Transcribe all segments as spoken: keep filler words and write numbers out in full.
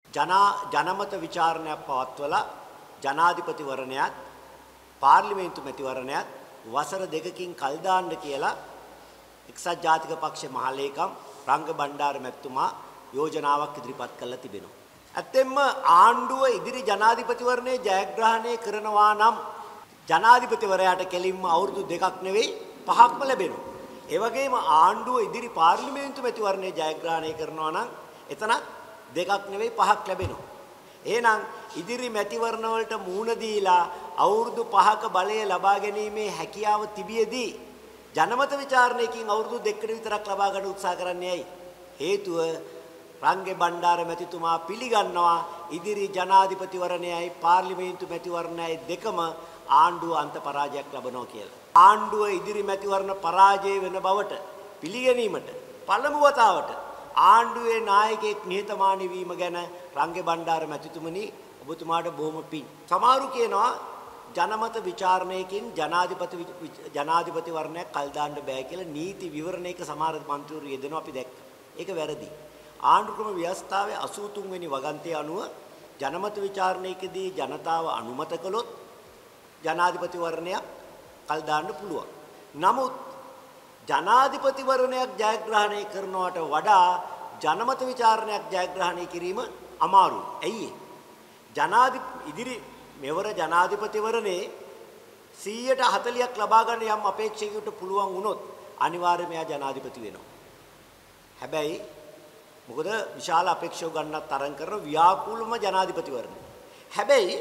ජනා ජනමත විචාරණයක් පවත්වලා ජනාධිපතිවරණයත් පාර්ලිමේන්තු මැතිවරණයත් වසර දෙකකින් කල් දාන්න කියලා එක්සත් ජාතික පක්ෂ මහලේකම් රංග බණ්ඩාර මැතිතුමා යෝජනාවක් ඉදිරිපත් කළා තිබෙනවා. ඇත්තෙන්ම ආණ්ඩුව ඉදිරි ජනාධිපතිවරණයේ ජයග්‍රහණය කරනවා නම් ජනාධිපතිවරයාට කෙලින්ම අවුරුදු දෙකක් නෙවෙයි පහක්ම ලැබෙනවා. ඒ වගේම ආණ්ඩුව ඉදිරි පාර්ලිමේන්තු මැතිවරණයේ ජයග්‍රහණය කරනවා නම් එතන දෙකක් නෙවෙයි පහක් ලැබෙනවා. එහෙනම් ඉදිරි මැතිවරණ වලට මූණ දීලා අවුරුදු පහක බලය ලබා ගැනීමේ හැකියාව තිබියදී ජනමත විචාරණයකින් අවුරුදු දෙකකට විතරක් ලබා ගන්න උත්සාහ කරන්නේ ඇයි? හේතුව රංගේ බණ්ඩාර මැතිතුමා පිළිගන්නවා ඉදිරි ජනාධිපතිවරණයයි පාර්ලිමේන්තු මැතිවරණයයි දෙකම ආණ්ඩුව අන්ත පරාජයක් ලබනවා කියලා. ආණ්ඩුව ඉදිරි මැතිවරණ පරාජය වෙන බවට පිළිගැනීමට පළමු වතාවට ආණ්ඩුවේ නායකයෙක් නිහතමානී වීම ගැන රංගේ බණ්ඩාර මැතිතුමනි ඔබතුමාට බොහොම පිං. සමහරු කියනවා ජනමත විචාරණයකින් ජනාධිපති ජනාධිපතිවරණයක් කල් දාන්න බෑ කියලා නීති විවරණයක සමහර මන්ත්‍රීවරු යෙදෙනවා අපි දැක්කා. ඒක වැරදි. ආණ්ඩු ක්‍රම ව්‍යවස්ථාවේ අසූ තුන් වෙනි වගන්තිය අනුව ජනමත විචාරණයකදී ජනතාව අනුමත කළොත් ජනාධිපතිවරණයක් කල් දාන්න පුළුවන්. නමුත් ජනාධිපතිවරණයක් ජයග්‍රහණය කරනවට වඩා ජනමත විචාරණයක් ජයග්‍රහණය කිරීම අමාරුයි. ඇයි ඒ? ජනාධි ඉදිරි මෙවර ජනාධිපතිවරණේ සීයට හතළියක් ලබා ගන්න යම් අපේක්ෂකයෙකුට පුළුවන් වුණොත් අනිවාර්යයෙන්ම එයා ජනාධිපති වෙනවා. හැබැයි මොකද විශාල අපේක්ෂාව ගන්නත් තරම් කරන ව්‍යාකූලම ජනාධිපතිවරණය. හැබැයි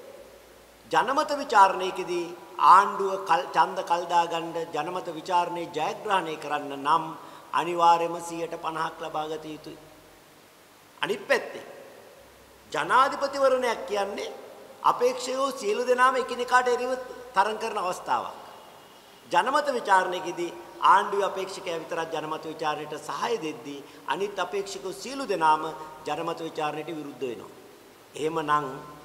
ජනමත විචාරණයකදී ආණ්ඩුව ඡන්ද කල් දාගන්න ජනමත විචාරණේ ජයග්‍රහණය කරන්න නම් අනිවාර්යයෙන්ම සීයට පනහක් ලබා ගත යුතුයි. අනිත් පැත්තේ ජනාධිපතිවරණයක් කියන්නේ අපේක්ෂකයෝ සියලු දෙනාම එකිනෙකාට එරෙහිව තරම් කරන අවස්ථාවක්. ජනමත විචාරණයකදී ආණ්ඩුවේ අපේක්ෂකයා විතරක් ජනමත විචාරණයට සහාය දෙද්දී අනිත් අපේක්ෂකයෝ සියලු දෙනාම ජනමත විචාරණයට විරුද්ධ වෙනවා. එහෙමනම්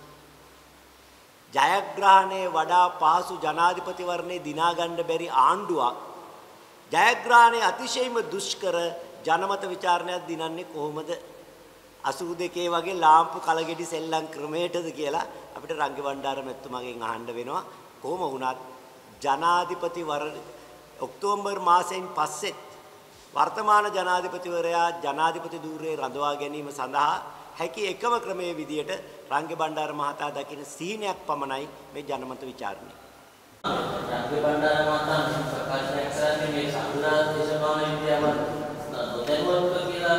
ජයග්‍රහණයේ වඩා පහසු ජනාධිපතිවරණේ දිනා ගන්න බැරි ආණ්ඩුවක් ජයග්‍රහණයේ අතිශයින්ම දුෂ්කර ජනමත විචාරණයක් දිනන්නේ කොහොමද? අසූ දෙකේ වගේ ලාම්පු කලගෙඩි සෙල්ලම් ක්‍රමයටද කියලා අපිට රංගේ බණ්ඩාර මැතිතුමාගෙන් අහන්න වෙනවා. කොහොම වුණත් ජනාධිපතිවරණ ඔක්තෝබර් මාසයෙන් පස්සේ වර්තමාන ජනාධිපතිවරයා ජනාධිපති ධූරයේ රඳවා ගැනීම සඳහා හැකි එකම ක්‍රමයේ විදියට රංගේ බණ්ඩාර මහතා දකින සීනයක් පමණයි මේ ජනමත විචාරණය. රංගේ බණ්ඩාර මහතා ප්‍රකාශනයක් කරන්නේ මේ සම්පූර්ණ දේශපාලන විද්‍යාව නොදැනුවත්ව කියලා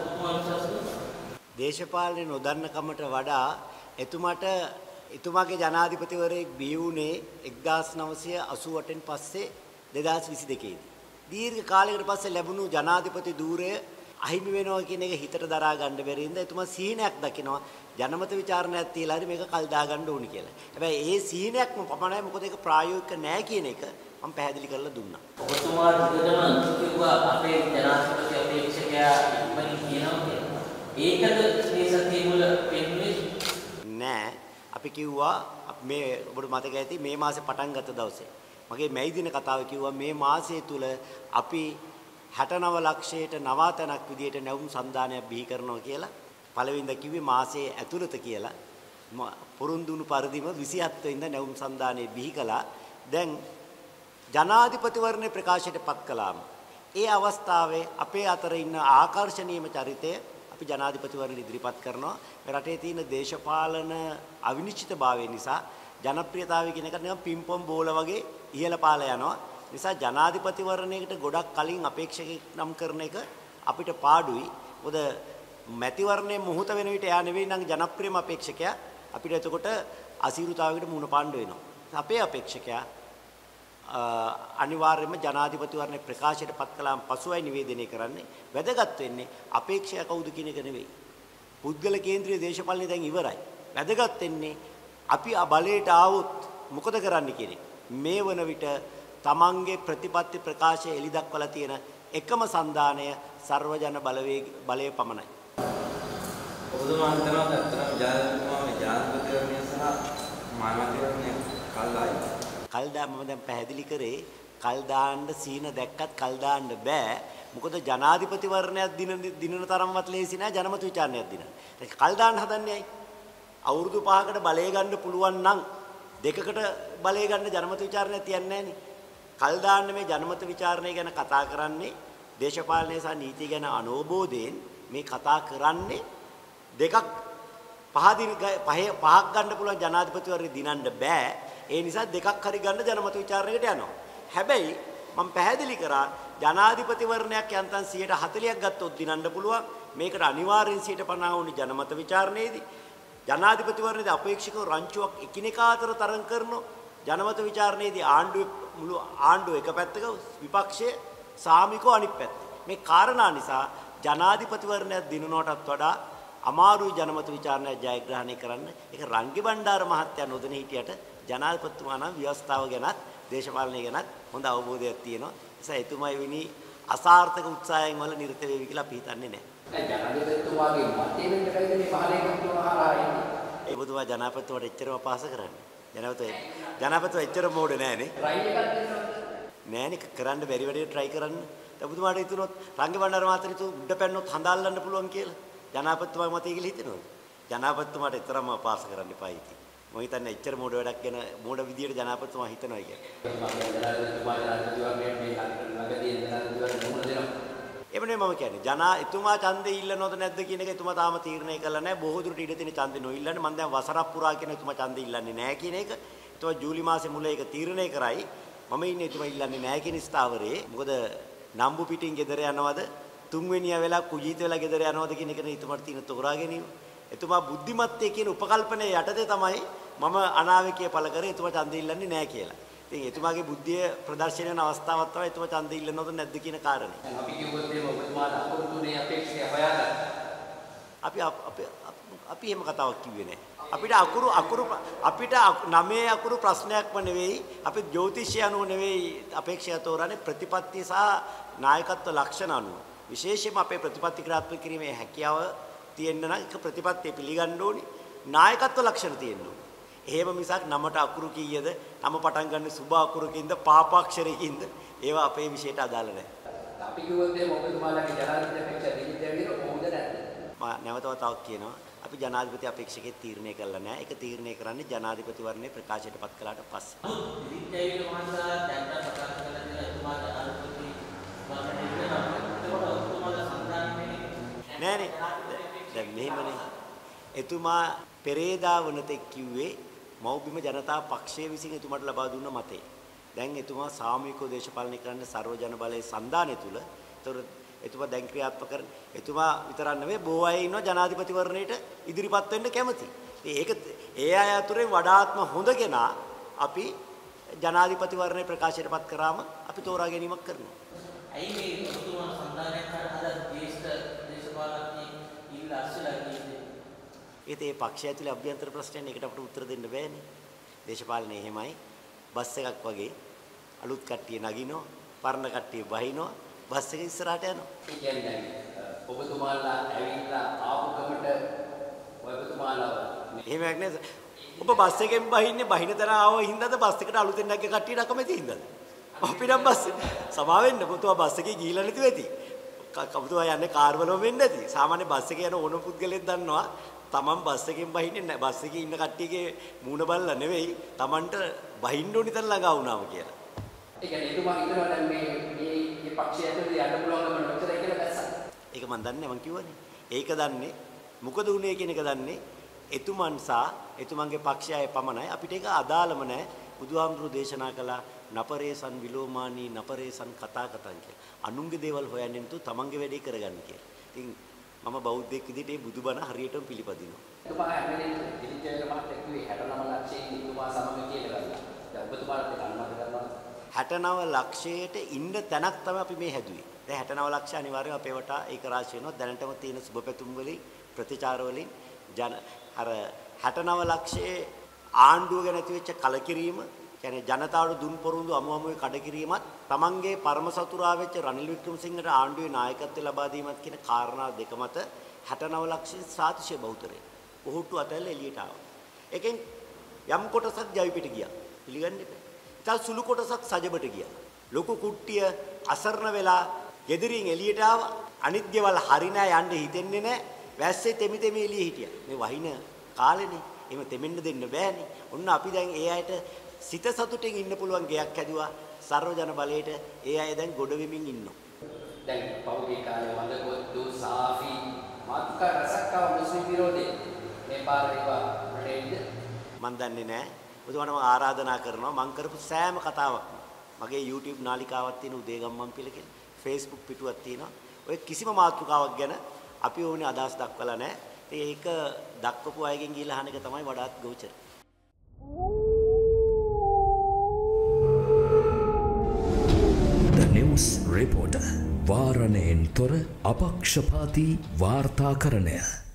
දේශපාලනේ නොදන්නකමට වඩා එතුමාට එතුමාගේ ජනාධිපතිවරයෙක් බිහි වුණේ එක්දාස් නවසිය අසූ අටෙන් පස්සේ දෙදාස් විසි දෙකේ දී. දීර්ඝ කාලයකට පස්සේ ලැබුණු ජනාධිපති ධූරය අහිමි වෙනවා කියන එක හිතට දරා ගන්න බැරි ඉඳ එතුමා සීනයක් දකිනවා ජනමත විචාරණයක් තියලා හරි මේක කල් දා ගන්න ඕනි කියලා. හැබැයි ඒ සීනයක්ම පමණයි මොකද ඒක ප්‍රායෝගික නෑ කියන එක මම පැහැදිලි කරලා දුන්නා. ඔබතුමා විදම කිව්වා අපේ ජනාධිපති අපේක්ෂකයා ඉක්මනින් කියනවා කියලා. ඒකද මේ සතිය මුල පෙන්නේ නෑ. අපි කිව්වා මේ ඔබට මතක ඇති මේ මාසේ පටන් ගත්ත දවසේ මගේ මැයි දින කතාව කිව්වා මේ මාසය තුල අපි හැටනව ලක්ෂයට නවාතනක් විදියට නැවුම් සන්දානයක් බිහි කරනවා කියලා පළවෙනිද කිව්වේ මාසයේ ඇතුළත කියලා පොරොන්දුණු පරිදිම විසි හත් වෙනිදා නැවුම් සන්දානය බිහි කළා. දැන් ජනාධිපතිවරණේ ප්‍රකාශයට පත් කළාම ඒ අවස්ථාවේ අපේ අතර ඉන්න ආකර්ෂණීයම චරිතය අපි ජනාධිපතිවරණ ඉදිරිපත් කරනවා. මේ රටේ තියෙන දේශපාලන අවිනිශ්චිතභාවය නිසා ජනප්‍රියතාවය කියන එක නිකන් පිම්පොම් බෝල වගේ ඉහළ පාල යනවා. නිසා ජනාධිපතිවරණයකට ගොඩක් කලින් අපේක්ෂකෙක් නම් කරන එක අපිට පාඩුයි. මොකද මැතිවරණයේ මොහොත වෙන විට එයා නෙවෙයි නම් ජනප්‍රියම අපේක්ෂකයා. අපිට එතකොට අසීරුතාවයකට මුහුණ පාන්න වෙනවා. අපේ අපේක්ෂකයා අනිවාර්යයෙන්ම ජනාධිපතිවරණේ ප්‍රකාශයට පත් කළාම පසුයි නිවේදනය කරන්නේ. වැදගත් වෙන්නේ අපේක්ෂක කවුද කියන එක නෙවෙයි. පුද්ගල කේන්ද්‍රීය දේශපාලනය දැන් ඉවරයි. වැදගත් වෙන්නේ අපි බලයට ආවොත් මොකද කරන්න කියන එක. මේ වන විට තමන්ගේ ප්‍රතිපත්ති ප්‍රකාශය එලි දක්වලා තියෙන එකම සන්දානය සර්වජන බලවේග බලය පමණයි. ඔබතුමා හිතනවා ඇත්තටම ජාතිතුමා මේ ජාතිපතිවරණය සහ මානවතිවරණය කල්ලායි. කල් දා මම දැන් පැහැදිලි කරේ කල් දාන්න සීන දැක්කත් කල් දාන්න බෑ. මොකද ජනාධිපතිවරණයක් දින දිනන තරම්වත් ලේසි නෑ ජනමත විචාරණයක් දිනන්න. ඒක කල් දාන්න හදන්නේ ඇයි? අවුරුදු පහකට බලය ගන්න පුළුවන් නම් දෙකකට බලය ගන්න ජනමත විචාරණයක් තියන්නේ නෑනේ. කල් දාන්න මේ ජනමත විචාරණය ගැන කතා කරන්නේ දේශපාලනය සහ නීතිය ගැන අනෝබෝධයෙන් මේ කතා කරන්නේ දෙකක් පහ දින පහක් ගන්න පුළුවන් ජනාධිපතිවරණය දිනන්න බෑ. ඒ නිසා දෙකක් හරි ගන්න ජනමත විචාරණයකට යනවා. හැබැයි මම පැහැදිලි කරා ජනාධිපතිවරණයක් යන්තම් සියයට හතළියක් ගත්තොත් දිනන්න පුළුවන්. මේකට අනිවාර්යෙන් සියයට පනහ වුණි ජනමත විචාරණයේදී. ජනාධිපතිවරණයේදී අපේක්ෂකව රංචුවක් එකිනෙකා අතර තරඟ කරනවා. ජනමත විචාරණයේදී ආණ්ඩුවේ මුළු ආණ්ඩුව එක පැත්තක විපක්ෂයේ සාමිකෝ අනිත් පැත්ත. මේ කාරණා නිසා ජනාධිපතිවරණයක් දිනනවටත් වඩා අමාරුයි ජනමත විචාරණය ජයග්‍රහණය කරන්න. ඒක රංගි බණ්ඩාර මහත්තයා නොදැන හිටියට ජනාධිපතිතුමා නම් ව්‍යවස්ථාව ගැනත් දේශපාලනය ගැනත් හොඳ අවබෝධයක් තියෙනවා. ඒ නිසා එතුමා වෙනි අසාර්ථක උත්සාහයන් වල නිරත වෙවි කියලා අපි හිතන්නේ නැහැ. දැන් ජනාධිපතිතුමාගේ මතය වෙන්න බැයිද මේ මහලේකම්තුමා හරහා එන්නේ? ඒ බුදුමා ජනාධිපතිතුමාට එච්චරම අපහාස කරන්නේ. ජනාධිපති ජනාධිපතිතුමා එච්චර මෝඩ නෑනේ. ට්‍රයි එකක් දෙන්නවද? නෑනේ කරන්න බැරි වැඩේ try කරන්න. දැන් බුදුමාට හිතුනොත් රංගි බණ්ඩාර මහත්තයා උඩ පැන්නොත් හඳාල්ලන්න පුළුවන් කියලා. ජනාධිපතිතුමාගේ මතය කියලා හිතෙනවද? ජනාධිපතිතුමාට එතරම් අපහාස කරන්න එපා ඉතින්. මම හිතන්නේ එච්චර මෝඩ වැඩක් ගැන මෝඩ විදියට ජනාධිපතිතුමා හිතනවා කියන්නේ. එමනේ මම කියන්නේ ජනා එතුමා ඡන්දේ ඉල්ලනවද නැද්ද කියන එක එතුමා තාම තීරණය කළා නැහැ. බොහෝ දුරට ඉඩ තියෙන ඡන්දේ නොඉල්ලන්නේ. මම දැන් වසරක් පුරා කියන එතුමා ඡන්දේ ඉල්ලන්නේ නැහැ කියන එක. එතුමා ජූලි මාසේ මුල ඒක තීරණය කරයි. මම ඉන්නේ එතුමා ඉල්ලන්නේ නැහැ කියන ස්ථාවරේ. මොකද නම්බු පිටින් ගෙදර යනවද තුන්වෙනියා වෙලා කුජීත වෙලා ගෙදර යනවද කියන එක නේ එතුමාට තියෙන තෝරා ගැනීම. එතුමා බුද්ධිමත්යේ කියන උපකල්පනයේ යටතේ තමයි මම අනාවැකිය පළ කරේ එතුමා ඡන්දේ ඉල්ලන්නේ නැහැ කියලා. ඉතින් එතුමාගේ බුද්ධිය ප්‍රදර්ශනය වෙන අවස්ථාවක් තමයි එතුමා ඡන්දේ ඉල්ලනවද නැද්ද කියන කාරණේ. දැන් අපි කිව්වොත් මේ ඔබතුමාට අකුරු තුනේ අපේක්ෂය හොයාගන්න. අපි අපි අපි එහෙම කතාවක් කිව්වේ නැහැ. අපිට අකුරු අකුරු අපිට නවයේ අකුරු ප්‍රශ්නයක්ම නෙවෙයි. අපි ජ්‍යොතිෂය අනුව නෙවෙයි අපේක්ෂය තෝරන්නේ ප්‍රතිපත්ති සහ නායකත්ව ලක්ෂණ අනුව. විශේෂයෙන්ම අපේ ප්‍රතිපත්ති ක්‍රියාත්මක කිරීමේ හැකියාව තියෙන්න නම් එක ප්‍රතිපත්තිය පිළිගන්න ඕනි. නායකත්ව ලක්ෂණ තියෙන්න ඕනි. එහෙම මිසක් නමට අකුරු කීයද, නම පටන් ගන්න සුභ අකුරකින්ද, පාපාක්ෂරයකින්ද ඒවා අපේ විෂයට අදාළ නැහැ. අපි කිව්වොත් මේ ඔබතුමාලගේ ජනාධිපති අපේක්ෂා දිගින් දිගට කොහොමද නැද්ද? මම නැවත වතාවක් කියනවා අපි ජනාධිපති අපේක්ෂකෙක් තීරණය කළා නැහැ. ඒක තීරණය කරන්නේ ජනාධිපතිවරණයේ ප්‍රකාශයටපත් කළාට පස්සේ. විද්‍යාවේ මහතා දැන් ප්‍රකාශ කළ දේ එතුමා ජනාධිපති වරණය කරනවා. ඒකට ඔබතුමාලා සම්දාන වෙන්නේ නෑනේ. දැන් මෙහෙමනේ. එතුමා පෙරේදා වනතෙක් කිව්වේ මෞබිම ජනතා පක්ෂය විසින් එතුමාට ලබා දුන්න මතේ. දැන් එතුමා සාමූහිකව දේශපාලනය කරන්න ਸਰව ජන බලයේ සන්දානය තුල. ඒතර එතුමා දැන් ක්‍රියාත්මක කරන එතුමා විතරක් නෙවෙයි බොහෝ අය ඉන්නවා ජනාධිපතිවරණයට ඉදිරිපත් වෙන්න කැමති. ඒක ඒ අය අතුරෙන් වඩාත්ම හොඳ කෙනා අපි ජනාධිපතිවරණය ප්‍රකාශයටපත් කරාම අපි තෝරා ගැනීමක් කරනවා. ඇයි මේ ඔබතුමා සම්දානයක් කරන හදන ජ්‍යෙෂ්ඨ දේශපාලකයෙක් ඉල්ල අස්සලා කියන්නේ? ඒත් ඒ පක්ෂය ඇතුලේ අභ්‍යන්තර ප්‍රශ්නයන් එකට අපිට උත්තර දෙන්න බෑනේ. දේශපාලනය එහෙමයි. බස් එකක් වගේ අලුත් කට්ටිය නගිනවා, පරණ කට්ටිය බහිනවා, බස් එක ඉස්සරහට යනවා. ඒ කියන්නේ ඔබතුමාලා ඇවිල්ලා ආපු ගමට ඔබතුමාලා එහෙමයක් නේද? ඔබ බස් එකෙන් බහින්නේ බහින තැන ආව හින්දාද බස් එකට අලුතෙන් නැග්ග කට්ටියට අකමැති හින්දාද? අපිට බස් සමා වෙන්න පුතුවා බස් එකේ ගිහිල්ලා නැති වෙති. කවුරුවා යන්නේ කාර් වලම වෙන්නේ නැති. සාමාන්‍ය බස් එකේ යන ඕන පුද්ගලෙක් දන්නවා තමන් බස් එකෙන් බහින්නේ නැහැ. බස් එකේ ඉන්න කට්ටියගේ මූණ බලලා නෙවෙයි තමන්ට බහින්න ඕනි තැන ළඟා වුණාම කියලා. ඒ කියන්නේ එතුමා හිතනවා දැන් මේ මේ මේ පක්ෂය ඇතුලේ යන්න පුළුවන් ගමන නොතරයි කියලා දැස්සා. ඒක මම දන්නේ මම කිව්වනේ. ඒක දන්නේ මොකද උනේ කියන එක දන්නේ එතුමන් සහ එතුමන්ගේ පක්ෂයයි පමණයි. අපිට ඒක අදාළම නැහැ. බුදුහාමුදුරු දේශනා කළා නපරේසන් විලෝමානී නපරේසන් කතා කතන් කියලා. අනුන්ගේ දේවල් හොයන්නේ නැතුව තමන්ගේ වැඩේ කරගන්න කියලා. ඉතින් මම බෞද්ධයෙක් විදිහට මේ බුදුබණ හරියටම පිළිපදිනවා. එතුමා හැමදේම දිලිජයල මහත්තයා කිව්වේ හැට නව ලක්ෂයෙන් එතුමා සමග කියලා ගත්තා. දැන් ඔබතුමාට ඒක අනුමත කරනවා. හැට නව ලක්ෂයට ඉන්න තැනක් තමයි අපි මේ හැදුවේ. දැන් හැට නව ලක්ෂය අනිවාර්යයෙන් අපේ වටා ඒක රාශි වෙනවා. දැනටම තියෙන සුබපැතුම් වලින් ප්‍රතිචාර වලින් ජන අර හැට නව ලක්ෂයේ ආණ්ඩුව ගැන ඇතිවෙච්ච කලකිරීම කියන්නේ ජනතාවට දුන් පොරොන්දු අමු අමුවේ කඩකිරීමත් තමන්ගේ පරම සතුරා වෙච්ච රනිල් වික්‍රමසිංහට ආණ්ඩුවේ නායකත්වය ලබා දීමත් කියන කාරණා දෙක මත හැට නව ලක්ෂ සාතිශය බහුතරය ඔහුට්ටු අතල්ල එළියට ආවා. එකෙන් යම් කොටසක් ජවිපිට ගියා. පිළිගන්න එපා. ඉතින් සුළු කොටසක් සජබට ගියා. ලොකු කුට්ටිය අසරණ වෙලා ගෙදරින් එළියට ආව අනිත් ගෙවල් හරිනා යන්න හිතෙන්නේ නැහැ. වැස්සේ තෙමි තෙමි එළිය හිටියා. මේ වහින කාලෙනේ. එහෙම තෙමෙන්න දෙන්න බෑනේ. ඔන්න අපි දැන් ඒ අයට සිත සතුටින් ඉන්න පුළුවන් ගයක් හැදුවා. සර්වජන බලයට ඒ අය දැන් ගොඩ වෙමින් ඉන්නවා. දැන් පෞගේ කාලේ වන්දකොත්තු සාෆි මාත්ක රසක්කව මුස්ලිම් විරෝධී මේ පාරේවා රටේද මන් දන්නේ නැහැ. ඔතන මම ආරාධනා කරනවා මම කරපු සෑම කතාවක්ම මගේ YouTube නාලිකාවක් තියෙන උදේගම්මන් පිළ කියලා. Facebook පිටුවක් තියෙනවා. ඔය කිසිම මාතෘකාවක් ගැන අපි ඕනේ අදහස් දක්වලා නැහැ. ඒක දක්වපු අයගෙන් ගිහලා අහන එක තමයි වඩාත් ගෝචර. The News Reporter වාරණයෙන් තොර අපක්ෂපාතී වාර්තාකරණය.